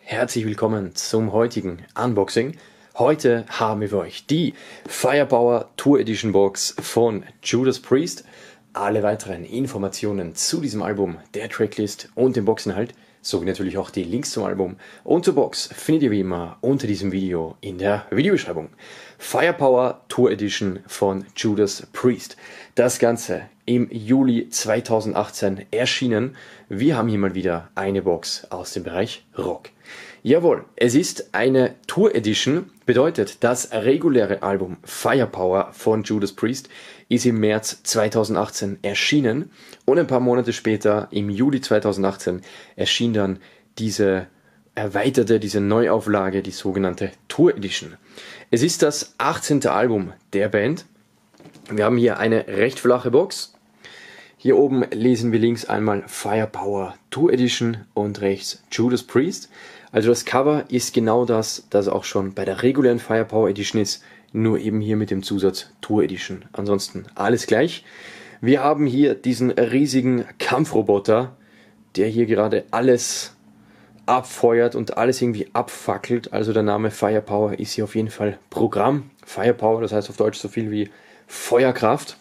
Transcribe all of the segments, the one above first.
herzlich willkommen zum heutigen Unboxing. Heute haben wir für euch die Firepower Tour Edition Box von Judas Priest. Alle weiteren Informationen zu diesem Album, der Tracklist und dem Boxinhalt, sowie natürlich auch die Links zum Album und zur Box findet ihr wie immer unter diesem Video in der Videobeschreibung. Firepower Tour Edition von Judas Priest. Das Ganze im Juli 2018 erschienen. Wir haben hier mal wieder eine Box aus dem Bereich Rock. Jawohl, es ist eine Tour Edition, bedeutet das reguläre Album Firepower von Judas Priest ist im März 2018 erschienen und ein paar Monate später, im Juli 2018, erschien dann diese erweiterte, diese Neuauflage, die sogenannte Tour Edition. Es ist das 18. Album der Band. Wir haben hier eine recht flache Box. Hier oben lesen wir links einmal Firepower Tour Edition und rechts Judas Priest. Also das Cover ist genau das auch schon bei der regulären Firepower Edition ist, nur eben hier mit dem Zusatz Tour Edition. Ansonsten alles gleich. Wir haben hier diesen riesigen Kampfroboter, der hier gerade alles abfeuert und alles irgendwie abfackelt. Also der Name Firepower ist hier auf jeden Fall Programm. Firepower, das heißt auf Deutsch so viel wie Feuerkraft.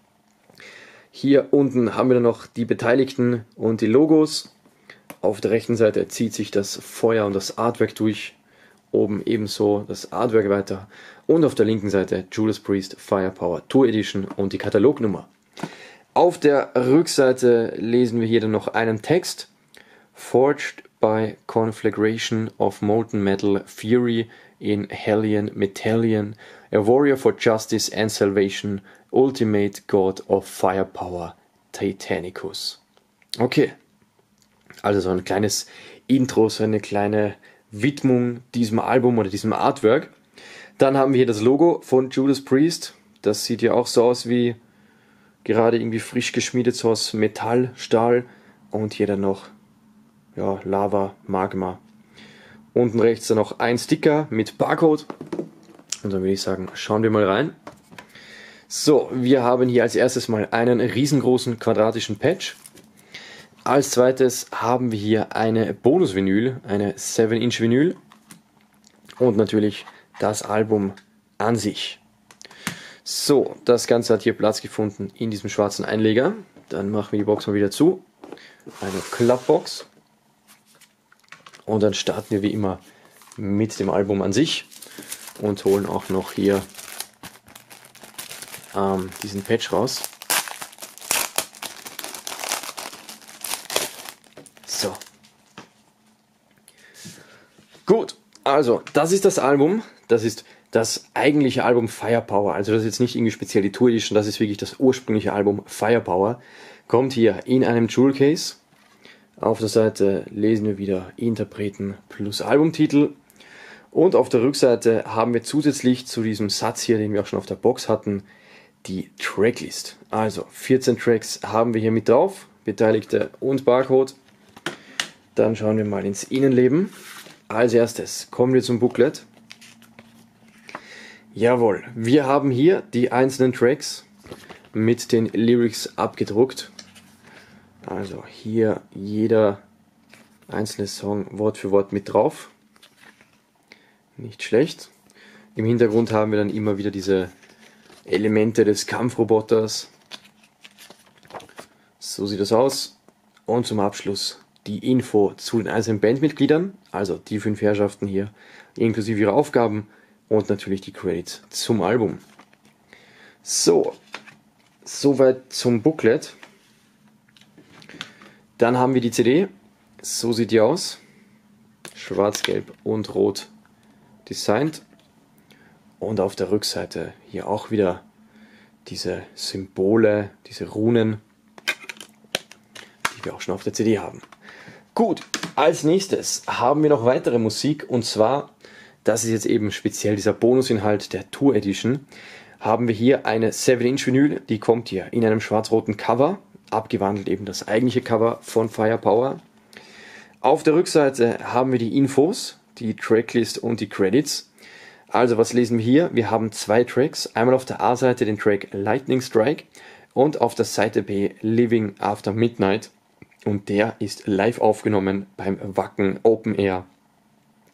Hier unten haben wir dann noch die Beteiligten und die Logos. Auf der rechten Seite zieht sich das Feuer und das Artwork durch. Oben ebenso das Artwork weiter. Und auf der linken Seite Judas Priest Firepower Tour Edition und die Katalognummer. Auf der Rückseite lesen wir hier dann noch einen Text. Forged by conflagration of molten metal fury in Hellion Metallion, a warrior for justice and salvation, ultimate god of firepower, Titanicus. Okay, also so ein kleines Intro, so eine kleine Widmung diesem Album oder diesem Artwork. Dann haben wir hier das Logo von Judas Priest. Das sieht ja auch so aus wie gerade irgendwie frisch geschmiedet, so aus Metall, Stahl. Und hier dann noch ja, Lava, Magma. Unten rechts dann noch ein Sticker mit Barcode. Und dann würde ich sagen, schauen wir mal rein. So, wir haben hier als erstes mal einen riesengroßen quadratischen Patch. Als zweites haben wir hier eine Bonus-Vinyl, eine 7-Inch Vinyl. Und natürlich das Album an sich. So, das Ganze hat hier Platz gefunden in diesem schwarzen Einleger. Dann machen wir die Box mal wieder zu. Eine Klappbox. Und dann starten wir wie immer mit dem Album an sich und holen auch noch hier diesen Patch raus. So. Gut, also das ist das Album, das ist das eigentliche Album Firepower, also das ist jetzt nicht irgendwie speziell die Tour Edition, das ist wirklich das ursprüngliche Album Firepower. Kommt hier in einem Jewel Case. Auf der Seite lesen wir wieder Interpreten plus Albumtitel. Und auf der Rückseite haben wir zusätzlich zu diesem Satz hier, den wir auch schon auf der Box hatten, die Tracklist. Also 14 Tracks haben wir hier mit drauf, Beteiligte und Barcode. Dann schauen wir mal ins Innenleben. Als erstes kommen wir zum Booklet. Jawohl, wir haben hier die einzelnen Tracks mit den Lyrics abgedruckt. Also hier jeder einzelne Song Wort für Wort mit drauf. Nicht schlecht. Im Hintergrund haben wir dann immer wieder diese Elemente des Kampfroboters. So sieht das aus. Und zum Abschluss die Info zu den einzelnen Bandmitgliedern, also die 5 Herrschaften hier, inklusive ihrer Aufgaben und natürlich die Credits zum Album. So, soweit zum Booklet. Dann haben wir die CD, so sieht die aus, schwarz, gelb und rot designt. Und auf der Rückseite hier auch wieder diese Symbole, diese Runen, die wir auch schon auf der CD haben. Gut, als nächstes haben wir noch weitere Musik und zwar, das ist jetzt eben speziell dieser Bonusinhalt der Tour Edition, haben wir hier eine 7-Inch Vinyl, die kommt hier in einem schwarz-roten Cover, abgewandelt eben das eigentliche Cover von Firepower. Auf der Rückseite haben wir die Infos, die Tracklist und die Credits. Also was lesen wir hier? Wir haben 2 Tracks, einmal auf der A-Seite den Track Lightning Strike und auf der Seite B Living After Midnight. Und der ist live aufgenommen beim Wacken Open Air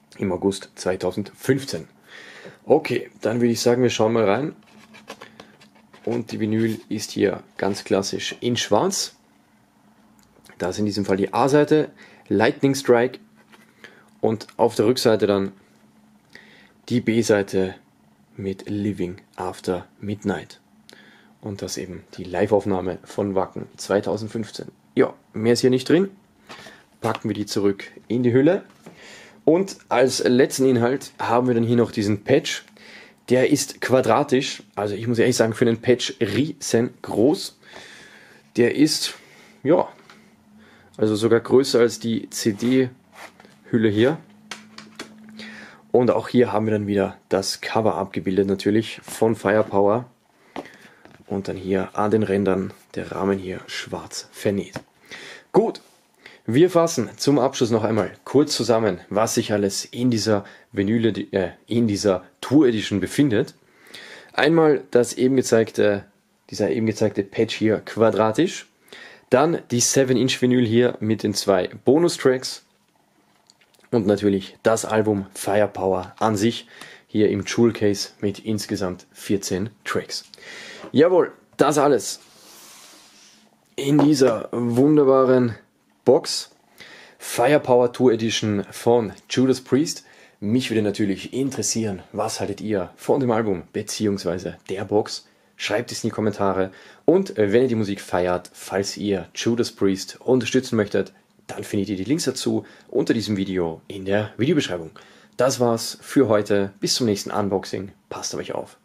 im August 2015. Okay, dann würde ich sagen, wir schauen mal rein. Und die Vinyl ist hier ganz klassisch in schwarz. Da ist in diesem Fall die A-Seite, Lightning Strike, und auf der Rückseite dann die B-Seite mit Living After Midnight. Und das eben die Live-Aufnahme von Wacken 2015. Ja, mehr ist hier nicht drin. Packen wir die zurück in die Hülle. Und als letzten Inhalt haben wir dann hier noch diesen Patch. Der ist quadratisch, also ich muss ehrlich sagen, für einen Patch riesengroß. Der ist, ja, also sogar größer als die CD-Hülle hier. Und auch hier haben wir dann wieder das Cover abgebildet, natürlich von Firepower. Und dann hier an den Rändern der Rahmen hier schwarz vernäht. Gut, wir fassen zum Abschluss noch einmal kurz zusammen, was sich alles in dieser in dieser Tour Edition befindet. Einmal dieser eben gezeigte Patch hier quadratisch. Dann die 7-Inch Vinyl hier mit den 2 Bonustracks. Und natürlich das Album Firepower an sich, hier im Jewel Case mit insgesamt 14 Tracks. Jawohl, das alles in dieser wunderbaren Box. Firepower Tour Edition von Judas Priest. Mich würde natürlich interessieren, was haltet ihr von dem Album bzw. der Box? Schreibt es in die Kommentare. Und wenn ihr die Musik feiert, falls ihr Judas Priest unterstützen möchtet, dann findet ihr die Links dazu unter diesem Video in der Videobeschreibung. Das war's für heute. Bis zum nächsten Unboxing. Passt auf euch auf.